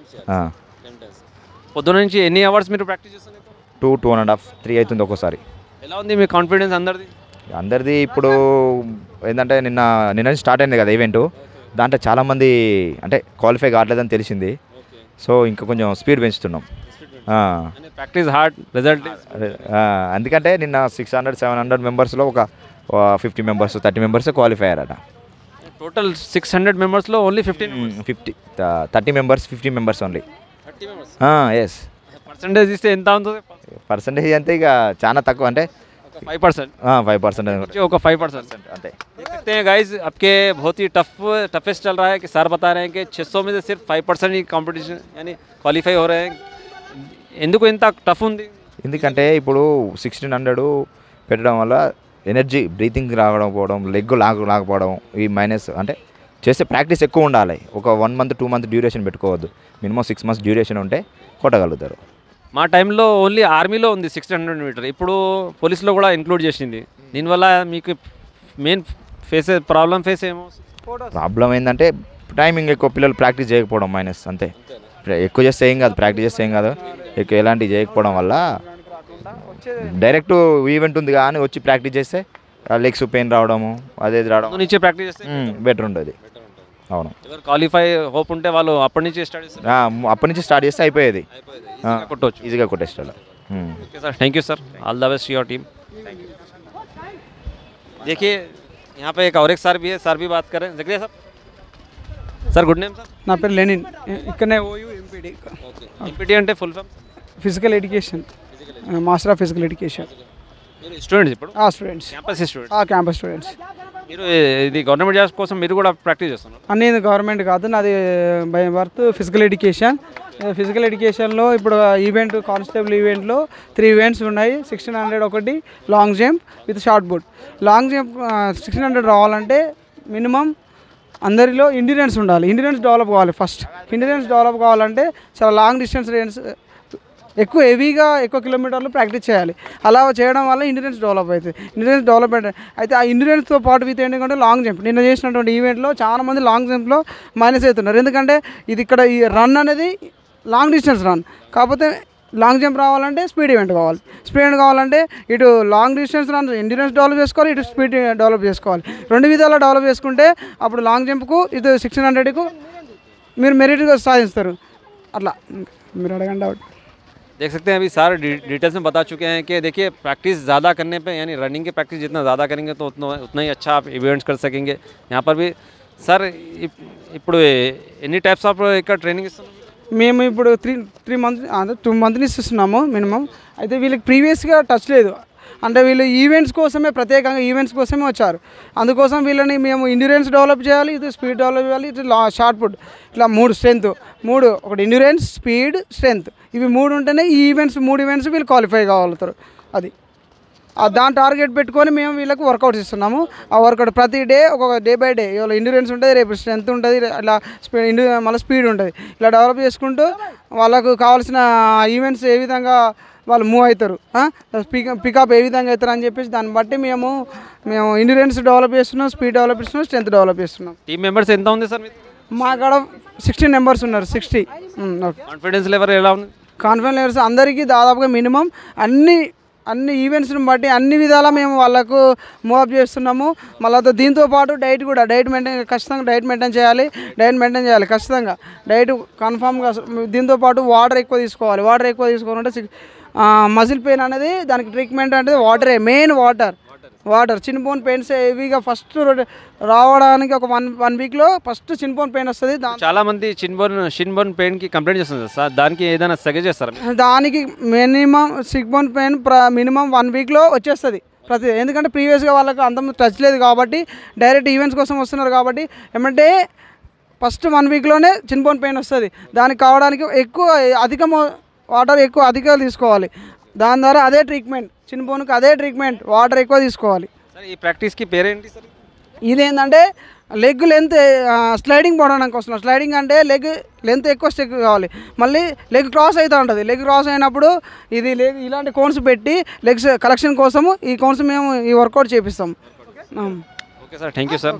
పొద్దున నుంచి ఎన్ని అవర్స్ మీరు ప్రాక్టీస్ చేస్తున్నారు? Two two and half three అవుతుంది ఒక్కోసారి. ఎలా ఉంది మీ కాన్ఫిడెన్స్ అందరిది? అందరిది ఇప్పుడు ఏంటంటే నిన్న నిన్న నుంచి స్టార్ట్ అయింది కదా ఈవెంట్, దాంట్లో చాలామంది అంటే క్వాలిఫై కావట్లేదని తెలిసింది. సో ఇంకా కొంచెం స్పీడ్ పెంచుతున్నాం. Practice hard result. అందుకంటే నిన్న సిక్స్ హండ్రెడ్ సెవెన్ హండ్రెడ్ మెంబర్స్లో ఒక fifty members thirty members qualify అయ్యారట. టోటల్ సిక్స్ హండ్రెడ్ మెంబర్స్లో only fifteen fifty thirty members fifty members only. Yes. Percentage ఇస్తే ఎంత ఉంటుంది? పర్సంటేజ్ అంటే ఇక చాలా తక్కువ, అంటే five percent five percent okay five percent अंते. देख सकते हैं गाइज, आपके बहुत ही टफ टफेस्ट चल रहा है कि सर बता रहे हैं कि छः सौ में से सिर्फ फाइव परसेंट ही कॉम्पिटिशन यानी क्वालिफाई हो रहे हैं. ఎందుకు ఇంత టఫ్ ఉంది? ఎందుకంటే ఇప్పుడు సిక్స్టీన్ హండ్రెడ్ పెట్టడం వల్ల ఎనర్జీ బ్రీతింగ్ రాకపోవడం, లెగ్ లాగ లాగపోవడం, ఈ మైనస్ అంటే చేస్తే ప్రాక్టీస్ ఎక్కువ ఉండాలి. ఒక one month two month duration పెట్టుకోవద్దు, మినిమం సిక్స్ మంత్స్ డ్యూరేషన్ ఉంటే కొట్టగలుగుతారు. మా టైంలో ఓన్లీ ఆర్మీలో ఉంది సిక్స్ హండ్రెడ్ మీటర్, ఇప్పుడు పోలీసులో కూడా ఇంక్లూడ్ చేసింది. దీనివల్ల మీకు మెయిన్ ఫేస్ ప్రాబ్లం ఫేస్ ఏమో? ప్రాబ్లం ఏంటంటే టైమింగ్ ఎక్కువ, పిల్లలు ప్రాక్టీస్ చేయకపోవడం మైనస్ అంతే. ఎక్కువ చేస్తే ఏం కాదు, ప్రాక్టీస్ చేస్తే ఏం కాదు, ఎక్కువ ఎలాంటివి చేయకపోవడం వల్ల డైరెక్ట్ ఈవెంట్ ఉంది కానీ వచ్చి ప్రాక్టీస్ చేస్తే లెగ్స్ పెయిన్ రావడము అదే రావడం నుంచి ప్రాక్టీస్ చేస్తే బెటర్ ఉంటుంది. అవును, ఎవరు క్వాలిఫై హోప్ ఉంటే వాళ్ళు అప్పటి నుంచి స్టార్ట్ చేస్తారు. అప్పటి నుంచి స్టార్ట్ చేస్తే అయిపోయేది, కొట్టవచ్చు ఈజీగా కొట్టేస్తారు. Okay sir, thank you sir, all the best your team. देखिए यहाँ पे एक और एक सर भी है, सर भी बात करें. Zakaria sir, sir good name sir? నా పేరు లెనిన్, ఇక్కడనే ఓయూ ఎంపీడీ. ఎంపీడీ అంటే full form? Physical education, master of physical education. మీరు స్టూడెంట్స్ ఇప్పుడు? ఆ స్టూడెంట్స్, క్యాంపస్ స్టూడెంట్స్. ఆ క్యాంపస్ స్టూడెంట్స్. మీరు ఇది గవర్నమెంట్ జాబ్స్ కోసం మీరు కూడా ప్రాక్టీస్ చేస్తున్నారు? అనేది గవర్నమెంట్ కాదు, నాది by birth physical education. Physical ఎడ్యుకేషన్లో ఇప్పుడు ఈవెంట్ కానిస్టేబుల్ ఈవెంట్లో త్రీ ఈవెంట్స్ ఉన్నాయి. సిక్స్టీన్ హండ్రెడ్ ఒకటి, long jump with shot put. Long jump sixteen hundred రావాలంటే మినిమం అందరిలో ఇండియన్స్ ఉండాలి. ఇండియన్స్ డెవలప్ కావాలి. ఫస్ట్ ఇండియన్స్ డెవలప్ కావాలంటే చాలా లాంగ్ డిస్టెన్స్ రేంజ్ ఎక్కువ హెవీగా ఎక్కువ కిలోమీటర్లు ప్రాక్టీస్ చేయాలి. అలా చేయడం వల్ల ఇండియన్స్ డెవలప్ అవుతుంది. ఇండియన్స్ డెవలప్మెంట్ అయితే ఆ ఇండియన్స్తో పాటు విత్ ఏంటంటే లాంగ్ జంప్ నిన్న చేసినటువంటి ఈవెంట్లో చాలా మంది లాంగ్ జంప్లో మైనస్ అవుతున్నారు. ఎందుకంటే ఇది ఇక్కడ ఈ రన్ అనేది లాంగ్ డిస్టెన్స్ రన్, కాకపోతే లాంగ్ జంప్ రావాలంటే స్పీడ్ ఈవెంట్ కావాలి. స్పీడ్ ఈవెంట్ కావాలంటే ఇటు long distance run endurance develop చేసుకోవాలి, ఇటు స్పీడ్ డెవలప్ చేసుకోవాలి. రెండు విధాలా డెవలప్ చేసుకుంటే అప్పుడు లాంగ్ జంప్కు ఇటు సిక్స్టీన్ హండ్రెడ్కు మీరు మెరిట్గా సాధిస్తారు. అట్లా మీరు అడగండి డౌట్. देख सकते हैं अभी सारे डिटेल्स में बता चुके हैं कि देखिए प्रैक्टिस ज़्यादा करने पे यानी रनिंग की प्रैक्टिस जितना ज़्यादा करेंगे तो उतना उतना ही अच्छा आप इवेंट्स कर सकेंगे. यहाँ पर भी सर ఇప్పుడు ఎన్ని టైప్స్ ఆఫ్ ఇక్కడ ట్రైనింగ్ ఇస్తున్నారు? మేము ఇప్పుడు త్రీ త్రీ మంత్ అదే టూ మంత్స్ ఇస్తున్నాము మినిమం. అయితే వీళ్ళకి ప్రీవియస్గా టచ్ లేదు, అంటే వీళ్ళు ఈవెంట్స్ కోసమే ప్రత్యేకంగా ఈవెంట్స్ కోసమే వచ్చారు. అందుకోసం వీళ్ళని మేము ఇండ్యూరెన్స్ డెవలప్ చేయాలి, ఇది స్పీడ్ డెవలప్ చేయాలి, ఇది లా షార్ట్ పుట్, ఇట్లా మూడు స్ట్రెంత్ మూడు ఒకటి ఇండ్యూరెన్స్ స్పీడ్ స్ట్రెంత్ ఇవి మూడు ఉంటేనే ఈ ఈవెంట్స్ మూడు ఈవెంట్స్ వీళ్ళు క్వాలిఫై కాగలుగుతారు. అది దాని టార్గెట్ పెట్టుకొని మేము వీళ్ళకి వర్కౌట్స్ ఇస్తున్నాము. ఆ వర్కౌట్ ప్రతి డే ఒక్కొక్క డే బై డే ఇవాళ ఇండ్యూరెన్స్ ఉంటుంది, రేపు స్ట్రెంత్ ఉంటుంది, ఇలా స్పీడ్ ఇండ్యూ మళ్ళీ స్పీడ్ ఉంటుంది. ఇలా డెవలప్ చేసుకుంటూ వాళ్ళకు కావాల్సిన ఈవెంట్స్ ఏ విధంగా వాళ్ళు మూవ్ అవుతారు, పిక పికప్ ఏ విధంగా అవుతారు అని చెప్పేసి దాన్ని బట్టి మేము మేము ఇండ్యూరెన్స్ డెవలప్ చేస్తున్నాం, స్పీడ్ డెవలప్ చేస్తున్నాం, స్ట్రెంత్ డెవలప్ చేస్తున్నాం. టీమ్ మెంబర్స్ ఎంత ఉంది సార్? మా కాడ సిక్స్టీన్ మెంబర్స్ ఉన్నారు. సిక్స్టీ కాన్ఫిడెన్స్ లెవెల్ ఎలా ఉంది? కాన్ఫిడెన్స్ లెవెల్స్ అందరికీ దాదాపుగా మినిమం అన్ని అన్ని ఈవెంట్స్ని బట్టి అన్ని విధాలా మేము వాళ్ళకు మూవప్ చేస్తున్నాము. మళ్ళీ దీంతో పాటు డైట్ కూడా డైట్ మెయింటైన్ ఖచ్చితంగా డైట్ మెయింటైన్ చేయాలి డైట్ మెయింటైన్ చేయాలి ఖచ్చితంగా డైట్ కన్ఫామ్గా. దీంతో పాటు వాటర్ ఎక్కువ తీసుకోవాలి. వాటర్ ఎక్కువ తీసుకోవాలంటే మజిల్ పెయిన్ అనేది దానికి ట్రీట్మెంట్ అంటే వాటరే main. Water water shinbone pains హెవీగా ఫస్ట్ రావడానికి ఒక వన్ వన్ వీక్లో ఫస్ట్ చిన్బోన్ పెయిన్ వస్తుంది. చాలా మంది చిన్బోన్ షిన్బోన్ పెయిన్కి కంప్లైంట్ చేస్తుంది సార్, దానికి ఏదైనా సజెస్ట్ చేస్తారా? దానికి minimum shinbone pain minimum one వీక్లో వచ్చేస్తుంది ప్రతి, ఎందుకంటే ప్రీవియస్గా వాళ్ళకి అంత టచ్ లేదు కాబట్టి డైరెక్ట్ ఈవెంట్స్ కోసం వస్తున్నారు కాబట్టి ఏమంటే ఫస్ట్ వన్ వీక్లోనే చిన్బోన్ పెయిన్ వస్తుంది. దానికి కావడానికి ఎక్కువ అధిక వాటర్ ఎక్కువ అధికంగా తీసుకోవాలి. దాని ద్వారా అదే ట్రీట్మెంట్ చిన్బోన్కి అదే ట్రీట్మెంట్ వాటర్ ఎక్కువ తీసుకోవాలి. సార్ ఈ ప్రాక్టీస్కి పేరేంటి సార్? ఇదేంటంటే లెగ్ లెంత్ స్లైడింగ్ పోవడానికి వస్తున్నాం. స్లైడింగ్ అంటే లెగ్ లెంత్ ఎక్కువ స్టెక్ కావాలి. మళ్ళీ లెగ్ క్రాస్ అవుతూ ఉంటుంది. లెగ్ క్రాస్ అయినప్పుడు ఇది లెగ్ ఇలాంటి కోన్స్ పెట్టి లెగ్స్ కలెక్షన్ కోసము ఈ కోన్స్ మేము ఈ వర్కౌట్ చేపిస్తాం. Okay sir, thank you sir.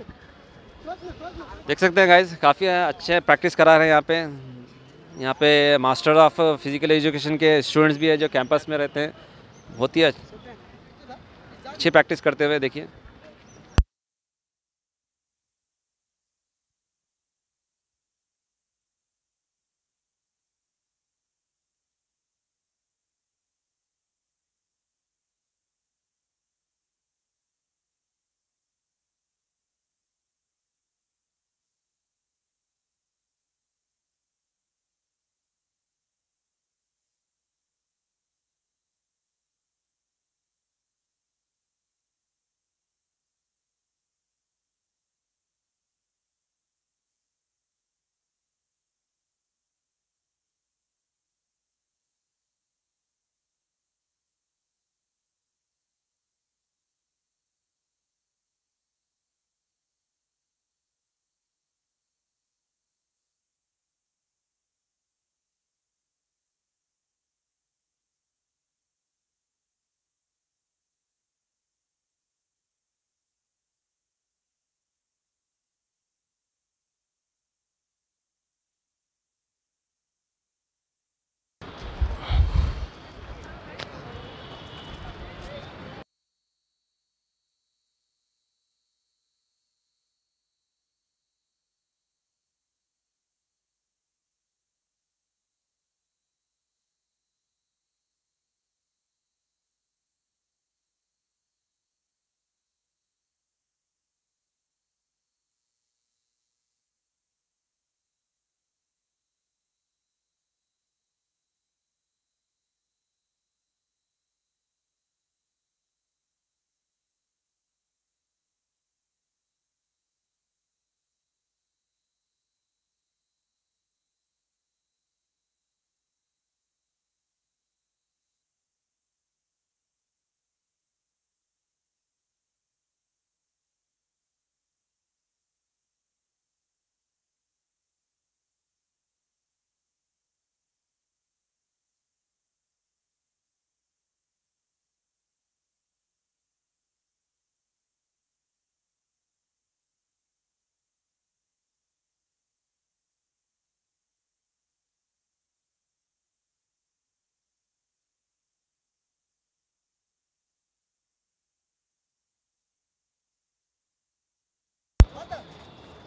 देख सकते हैं गाइस काफ़ी अच्छे प्रैक्टिस करा रहे हैं यहाँ पे. यहाँ पे मास्टर ऑफ फिजिकल एजुकेशन के स्टूडेंट्स भी है जो कैंपस में रहते हैं. बहुत ही अच्छी प्रैक्टिस करते हुए देखिए.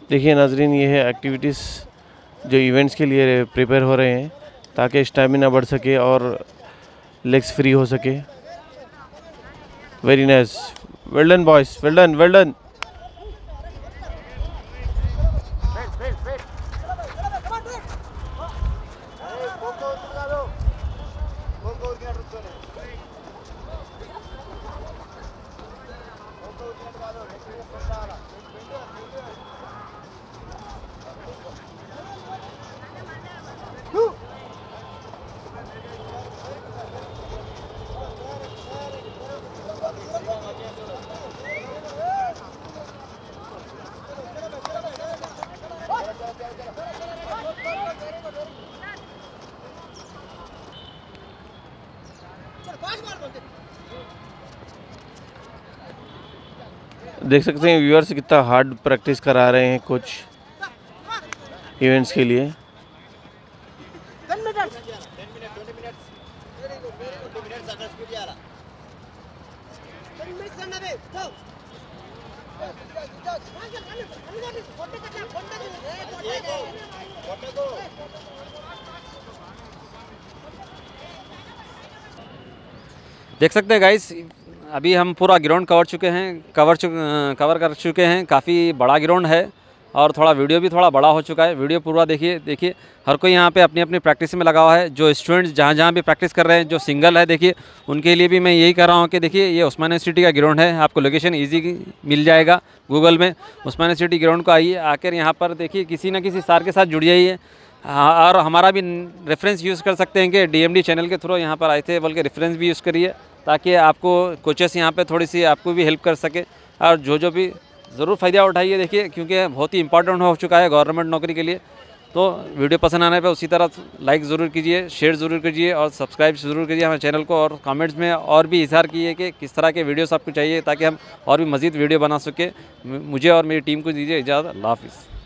देखिए नाजरीन, ये है एक्टिविटीज़ जो इवेंट्स के लिए प्रिपेयर हो रहे हैं ताकि स्टैमिना बढ़ सके और लेग्स फ्री हो सके। Very nice, well done boys, well done well done. देख सकते हैं व्यूअर्स कितना हार्ड प्रैक्टिस करा रहे हैं कुछ इवेंट्स के लिए। देख सकते हैं गाइस, अभी हम पूरा ग्राउंड कवर चुके हैं कवर चुक कवर कर चुके हैं। काफ़ी बड़ा ग्राउंड है और थोड़ा वीडियो भी थोड़ा बड़ा हो चुका है। वीडियो पूरा देखिए देखिए हर कोई यहाँ पे अपनी अपनी प्रैक्टिस में लगा हुआ है। जो स्टूडेंट्स जहाँ जहाँ भी प्रैक्टिस कर रहे हैं, जो सिंगल है देखिए, उनके लिए भी मैं यही कर रहा हूँ कि देखिए ये उस्मानिया यूनिवर्सिटी का ग्राउंड है। आपको लोकेशन ईजी मिल जाएगा गूगल में। उस्मानिया यूनिवर्सिटी ग्राउंड को आइए, आकर यहाँ पर देखिए किसी न किसी सर के साथ जुड़ जाइए। हाँ, और हमारा भी रेफरेंस यूज़ कर सकते हैं कि डीएमडी चैनल के थ्रू यहाँ पर आए थे, बल्कि रेफरेंस भी यूज़ करिए ताकि आपको कोचेस यहाँ पे थोड़ी सी आपको भी हेल्प कर सके। और जो जो भी ज़रूर फ़ायदा उठाइए देखिए, क्योंकि बहुत ही इंपॉर्टेंट हो चुका है गवर्नमेंट नौकरी के लिए। तो वीडियो पसंद आने पे उसी तरह लाइक ज़रूर कीजिए, शेयर ज़रूर कीजिए और सब्सक्राइब ज़रूर कीजिए हमारे चैनल को। और कमेंट्स में और भी इज़हार कीजिए कि किस तरह के वीडियोस आपको चाहिए ताकि हम और भी मज़ीद वीडियो बना सकें। मुझे और मेरी टीम को दीजिए इजाज़त। अल्लाह हाफ़िज़।